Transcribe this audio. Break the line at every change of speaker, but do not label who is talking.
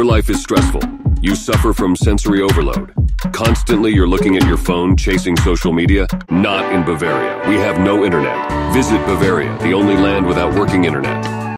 Your life is stressful. You suffer from sensory overload. Constantly you're looking at your phone, chasing social media? Not in Bavaria. We have no internet. Visit Bavaria, the only land without working internet.